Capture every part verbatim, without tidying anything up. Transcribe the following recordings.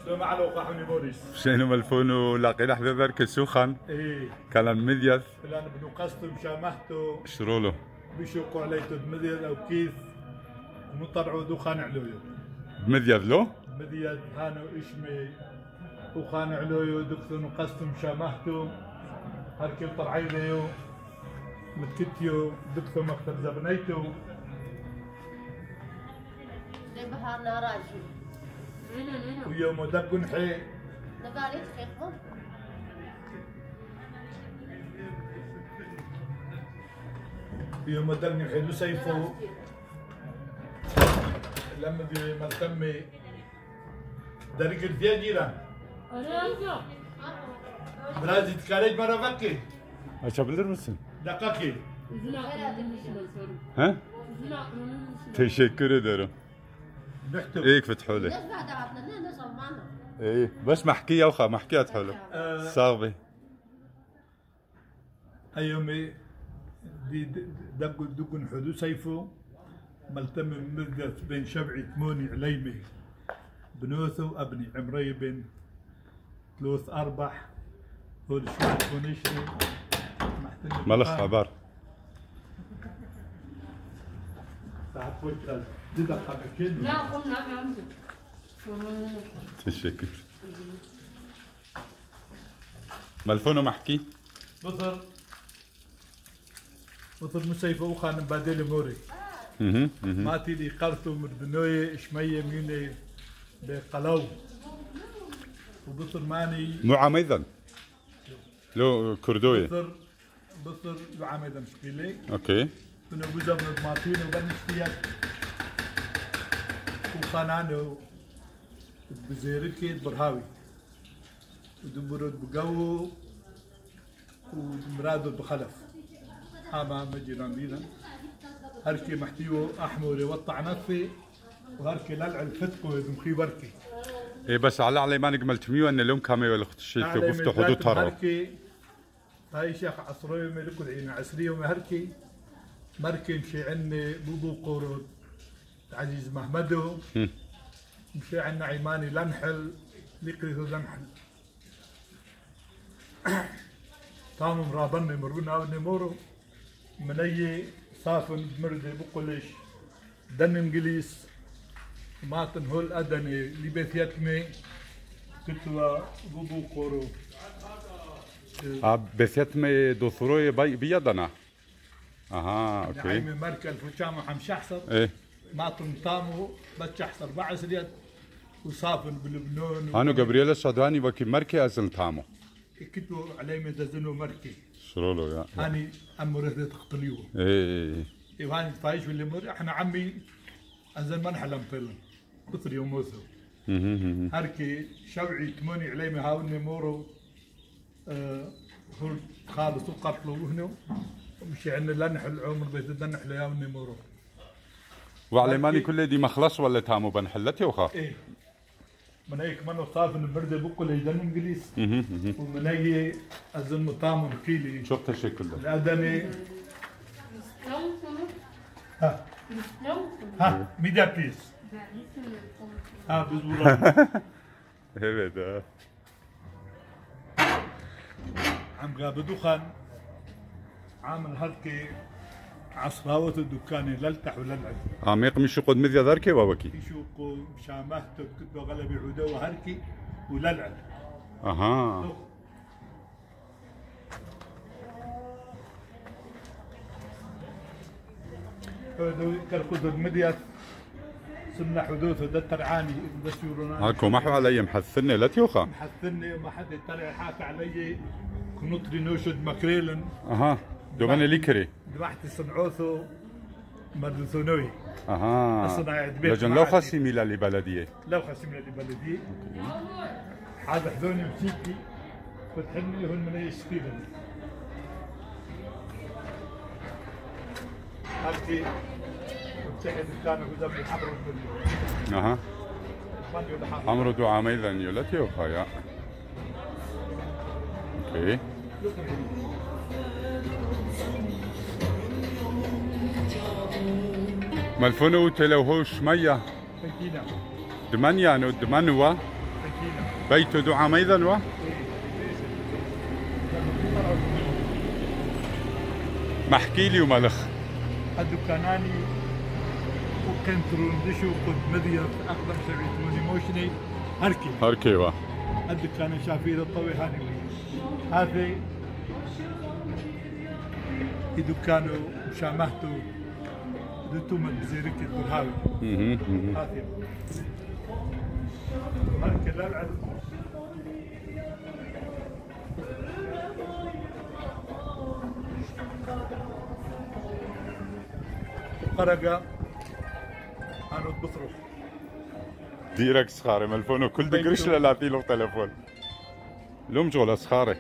شو معلو قاحوني بوريس شنو ملفونو لاقي لحظة ذرك سوخن ايه كلام مديت لان بنو قصتو مشامهتو شرولو بيشوقوا عليتو بمديت او كيس ومطلعوا دخان علويو بمديت لو؟ مديت هانو اشمي وخان علويو دكتو قصتو مشامهتو هركي طلعيليو متكتيو دكتو مقتل زبنيتو بحر ناراجي ويوم دقن حي دقالي تخيفهم يوم دقن حي لو سيفو لما دي ملتمي دريق الفيا جيران برازي تكاليج مرة فكي Açabilir misin? دقاكي Ha? Teşekkür ederim. نحتو ايك فتحوا لي. ايه بس محكية وخا محكية حلو. صاغبي. ايومي دي دق دقن حدو سيفو ملتمي مدت بين شبعي ثموني عليمي بنوثو ابني عمري بين ثلوث اربح هول شوي كونيشري ملخ عبار. لا قلنا عندك تشكر. ملفونه محكي؟ بطر بطر مسيفة وخان بادل موري. اها ما تيلي قرتو مردنوية شمية ميني بقلو وبطر ماني مو عميدا لو كردوية بطر بطر لو عميدا مشكلة اوكي كنا بوزا من الماطين وبنشتيات وخانانو بزيركي برهاوي ودبرود بقو ومرادو بخلف هاما مجران بينا هركي محتيو احمر يوطع نفي وهركي للع الفتكو يدمخي بركي ايه بس على علي ما نقملت ميو ان لهم كامي ولا اختشيت وقفتوا حدود ترى هركي هاي شيخ عصري ملكو العين عسري ومهركي مركي مشي عندي بوبو قرود عزيز محمدو مشي عنا عيماني لنحل لقيتو لنحل طامم رابني مربنا ودني مورو مني صافن بمردي بقوليش دن انجليس ماتن هول ادني لبيت يتمي كتوا بوبو قرو اه بس يتمي دوثروي بيدنا اها اوكي عيمي مركل فشامو حمش احسر ايه ماتن طامو بتش احسر بعد ريت وصافن بلبنان انا جبريل السوداني وكي مركي ازل تامو كتبوا علي مدزنو مركي شرولو يا هاني عمو رهدت تقتليوه ايه ايه وهاني فايش واللي مر احنا عمي انزل ما نحلم طلن بطري وموثو هركي شوعي تموني علي مهاوني مورو آه هو خالص وقتلوا هنا ومشي عندنا لنحل عمر بيت لنحل ياوني مورو وعلي ماني كل دي مخلص ولا تامو بنحلتي وخا ايه من هيك منو صاف البرد بقول يدن انجليز ومن هي اظن طعم كيلي شوف تشكل ده الادمي ها ها ميديا بيس ها بزبورة evet اه عم غاب دخان عامل هركي عصراوة الدكان للتح وللعب عميق مش قد مذيا ذركي وابكي يشوقوا مشامهته كتبوا غلبي عودة وهركي وللعب اها هذا كركض المديات سمنا حدوثه ده ترعاني ده سيرونا هاكو محو علي محثني لا تيوخا محثني ما حد يطلع حاكي علي كنطري نوشد مكريلن اها دوغاني ليكري دبحت صنعوثو مردثونوي اها اصنع دبيت لجن لو خاصي ميلا لبلديه لو خاصي ميلا لبلديه هذا حذوني مسيكي فتحني هون من يشتيلن هالكي متحد كانوا قدام حضروا اها عمرو دو عاميلا يولتي وخايا اوكي ملفونو تلوهوش مية دمانيا نو دمانوا بيت دعام ايضا و محكي لي وملخ الدكاناني وكنترون دشو قد مديت اقدم سبعيتوني موشني هركي هركي وا الدكان شافير الطوي هاني هذه دكانو شامهتو دتو من بزيرك الدرهاوي هذه هركي لا بعد قرقة أنا بصرف ديرك سخاري ملفونه كل دقرش لا له تلفون لوم شغل سخاري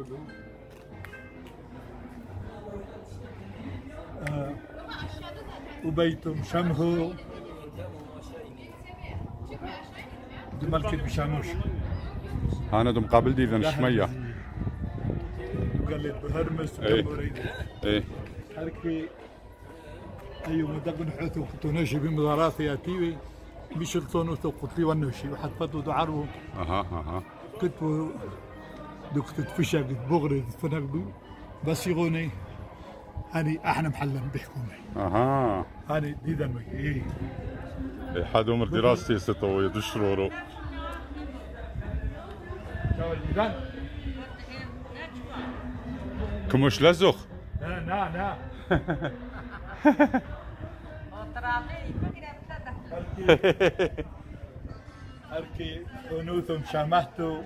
آه. وبيتم شمهو دمالك بشاموش انا دم قابل دي ذن شمية قال لي بهرمس ايه ايه هركي ايوه مدقن حوتو كنتونوشي بمضارات يا تيوي بيشلطونو تو قطي ونوشي وحد فتو دعرو اها اها كنت دكتور فشا قلت بغري فنقدو بس يغوني هاني احنا محلم بيحكوني اها هاني دي دمي ايه حد عمر دراستي ستو يدشرورو كموش لزخ لا لا لا هركي ونوثم شامهتو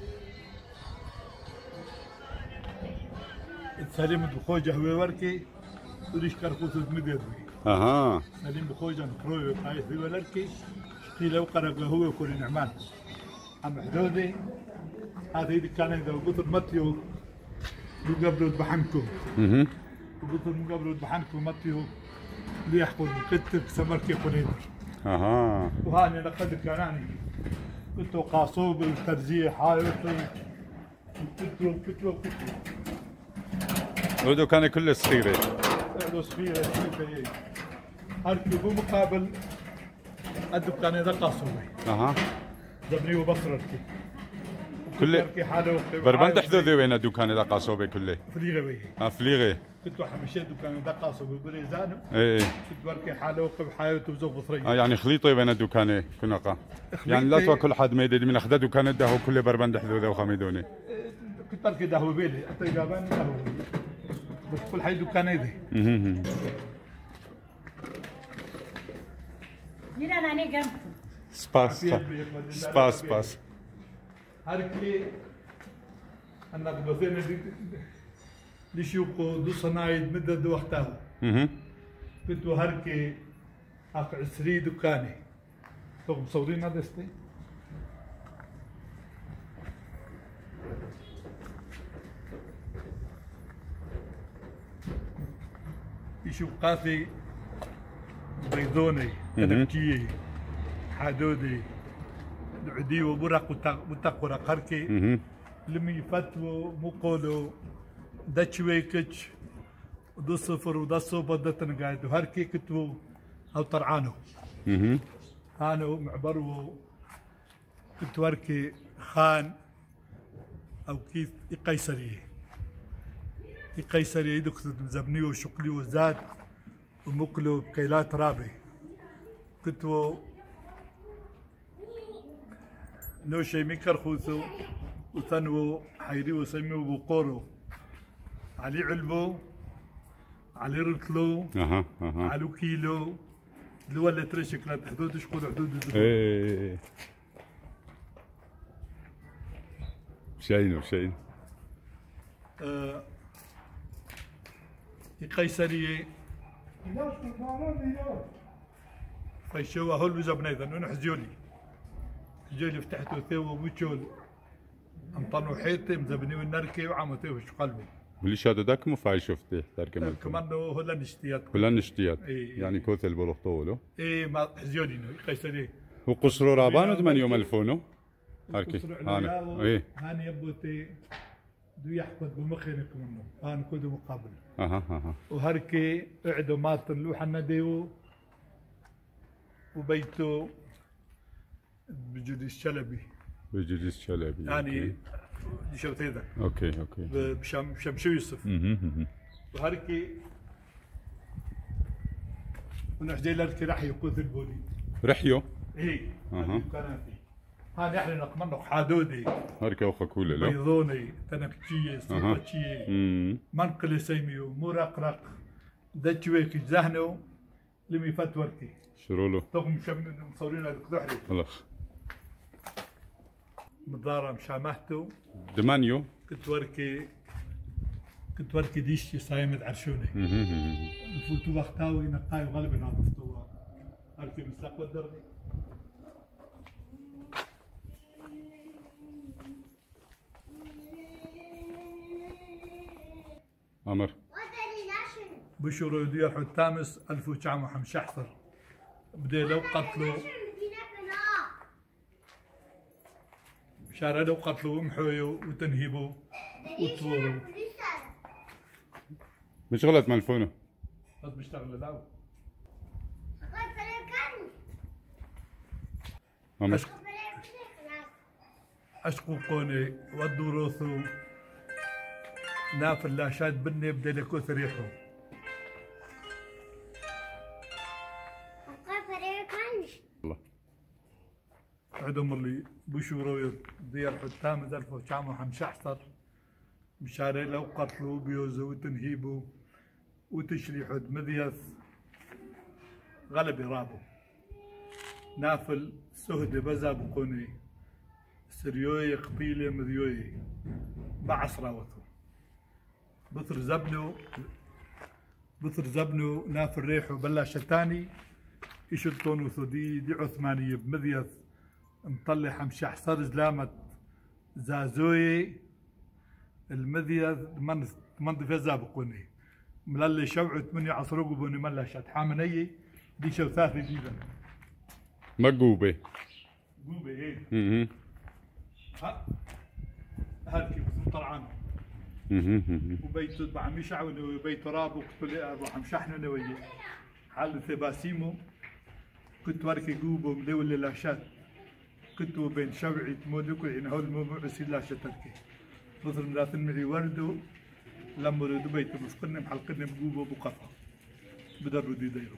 سليم بخوجة هو وركي وريش كرخوث مدير اها سليم بخوجة نكروي قايد هو وركي شقي لو قرق هو كل نعمان عم حدودي هذه كان إذا قلت ماتيو يقبلوا بحنكم اها وقلت مقابلوا بحنكم ماتيو ليحكم كتب سمركي قنيدر اها وهاني لقد كاناني كنت قاصوب الترجيح هاي كتلو كتلو كتلو ودو كان كله صغيرة هذا صغيرة صغيرة هركي بمقابل الدكان هذا قاصوبي اها زبني وبصرتي كله بربند حدودي وين الدكان هذا قاصوبي كله فليغة ويه اه فليغة كنت حمشي الدكان هذا قاصوبي بريزانو ايه كنت بركي حاله وقف حياته وزوج بصرية اه يعني خليطي بين الدكانين كنقا يعني لا توا كل حد ما يدري من اخذ دكان ده كله بربند حدوده وخميدوني كنت بركي دهو بيلي حتى جابان دهو بس كل حي دكان هذي اها جينا ناني جنب سباس سباس سباس هركي أنا بثينا دي لشيوكو دو صنايد مدد وقتها اها كنت هركي هاك عسري دكاني تو مصورين هذا استي يشوف قاسي بيضوني كنكتيي حدودي عدي وبرق وتقرق هركي لمي فتوى مقولو دتشوي كتش دو صفر ودا صوبة دتن قاعد وهركي كتو او طرعانو اها هانو معبرو كنت وركي خان او كيف قيصري قيصري دكتور زبني وشقلي وزاد ومكلو بكيلات رابي كنت نوشي ميكر خوثو وثنو حيري وسميو بقورو علي علبو علي رتلو اها اها على كيلو اللي ولا ترشك لا حدود شقول حدود ايه شاينو شاين آه قيصرية فيشوا هول بزبنيذا نحن حزيولي حزيولي فتحتو ثيو وبوشول امطنوا حيطي مزبني والنركي وعمتيو شو قلبي وليش هذا داك مو فاي شفتي تركم كمان هولا نشتيات كلها نشتيات إيه. يعني كوثل بلوطولو ايه ما حزيولي قيصرية وقصروا رابانو ثمانية يوم الفونو هركي انا ايه هاني يبوتي دو يحفظ بمخينك منه هان كودو مقابل اها اها وهركي قعدوا مات اللوحة نديو وبيتو بجودي الشلبي بجلس شلبي يعني دي شوتي ذا اوكي اوكي بشم بشمشو يوسف وهركي ونحجي لك راح يقوث البولي رحيو ايه اها كانتي هاني احنا نقمنق حادودي هركي وخا كولا لو بيضوني تنكتشيه سلطتشيه منقل سيميو مرقرق دجويك زهنو لمي فتوركي شرولو طقم شم مصورين هذوك ذحري خلاص مدارة مشامهتو دمانيو كنت وركي كنت وركي ديشتي صايمة عرشوني الفوتو بختاوي نقاي وغالبا نظفتوها هركي مستقبل دربي أمر بشرو ديال حتامس ألف وتسعمية وخمسة عشر بدي لو قتلوا شارع لو قتلوا ومحويوا وتنهيبوا وطوروا مش غلط ملفونه بس بيشتغل لاو أمر أشقوا قوني والدروثو ناف اللاشات بني بدي لكو ثريحو الله عدم اللي بشورو ديال حتام ألف وتسعمية وخمسة عشر مشاري لو قتلوا بيوزو وتنهيبوا وتشريحوا مذيث غلب رابو نافل سهد بزا بقوني سريوي قبيلة مذيوي بعصرة وثو بثر زبنو بثر زبنو نافل ريحو بلا شتاني يشلطون وثو دي دي عثمانية بمذيث مطلع حمشة حصر زلامة زازوي المذيث من من فزا بقوني ملالي شوعت مني عصروقو بوني ملا شات حامنية دي شو ثاثي جيبا مقوبة قوبة ايه اها ها هالكي طلعان وبيت تتبع مشع وبيت تراب وقتل اروح مشحن نويه حال ثباسيمو كنت وركي قوبو مليول للاشات كنت بين شوعي تمودكو يعني هول الموضوع يصير لا شتركي مثل ملاثن معي وردو لما ردوا بيت مسقنم حلقنم قوبو بقفا بدروا دي دايرو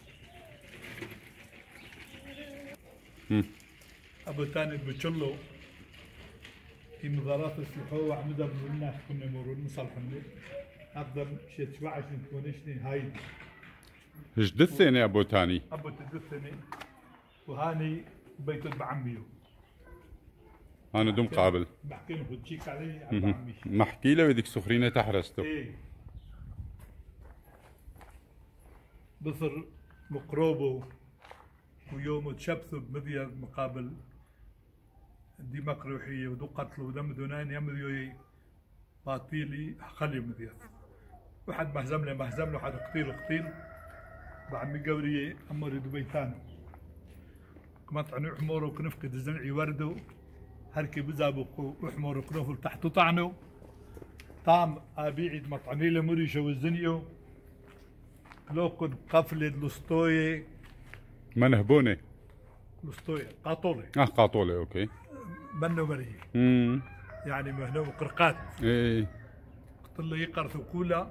أبو تاني بتشلو في مظاهرات السلحوة وعمدر الناس كنا مرون مصالحني أقدر شيء تشبع عشان تكونشني هاي ايش دثني أبو تاني أبو تدثني وهاني بيت بعميو أنا دوم قابل بحكي له بتشيك علي عم بعمي محكي له بدك سخرينة تحرسته إيه بصر مقروبه ويوم تشبثوا بمذيا مقابل دي مكروحية ودو قتل ودم دونان يمذيوي باطيلي خلي مذيا واحد مهزم له مهزم له حد قتيل قتيل بعد مقورية أمر دبيتان قمطعني وحمور وكنفقد الزنعي وردو هركي بزابق وحمور وكنفل تحت طعنو طعم أبيعد مطعني له مريشة والزنيو لو كنت قفلة لسطوية منهبونة لسطوية قاطولة اه قاطولة اوكي منو مري امم يعني مهنو قرقات ايه قلت له يقرث كولا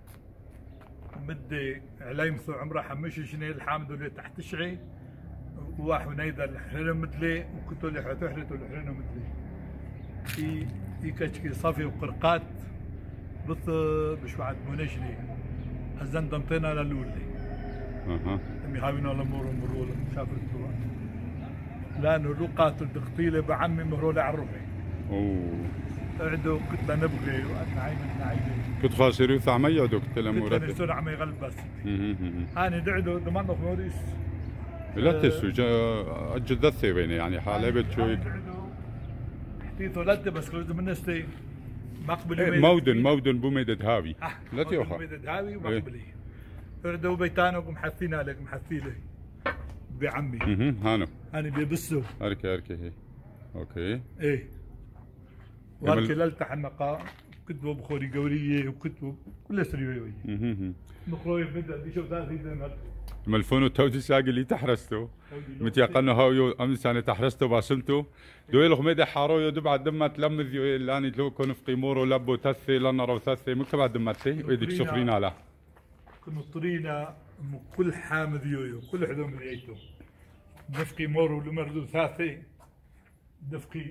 مدي عليمثو عمره حمش شني الحامد اللي تحت شعي وواحد نيدا الحرينو مدلي وكنتو اللي حتحرتو الحرينو مدلي في في كشكي صافي وقرقات بث بشوعة منشني هزن دمطينا للولي اها امي هاوينا لمورو مرول مسافر التراب لانه لو قاتل دقتيله بعمي مهرول عروحي اوه عدو كنت نبغي وانا عين عيني كنت خاسري وثعمية دوك تلمورات كنت نسون عمي غلب بس انا دعدو دمانو موريس لا تسو جدثي بيني يعني حالبت شوي حتيثو لدي بس خلوز من نستي مقبلي مودن مودن بوميدد هاوي لا تيوخا بوميدد هاوي ومقبلي عدو بيتانو محثينا لك محثيله بعمي اها هانو انا بيبسو اركي اركي هي اوكي ايه واركي للتح النقاء كتبوا بخوري قوريه وكتبوا كل سريوي اها مخروي بدا دي شو ذا ملفونو تودي ساقي اللي تحرستو متيقنو هاويو امس انا تحرستو باسمتو دويل غميدة حارو يدو بعد دمة تلمذ يو لاني تلو كون في قيمورو لبو تثي لنا رو تثي مكتب بعد دمتي ويدك سفرين على كنو طرينا كل حامد يويو كل حدو مذيتو نفقي مورو لمردو ثاثي نفقي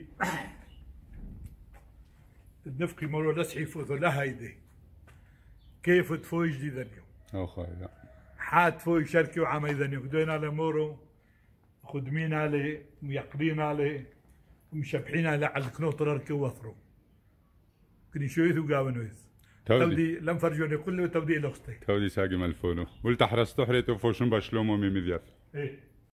نفقي مورو لسحي فوزو لا هايدي كيف تفوي جديدا يوم او خايدا حات فوي شركي وعمي ذنيو دوين على مورو خدمين عليه ميقرين عليه ومشبحين عليه على الكنوط راركي ووثرو كني شويث وقاونويث تودي لم فرجوني كله تودي لغستي تودي ساقي ملفونو قلت حرستو حريتو فوشن بشلومو مي مذيات ايه